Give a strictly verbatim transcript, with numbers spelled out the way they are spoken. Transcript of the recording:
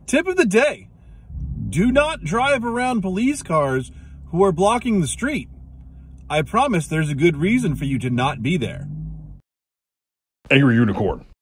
Tip of the day. Do not drive around police cars who are blocking the street. I promise there's a good reason for you to not be there. Angry Unicorn.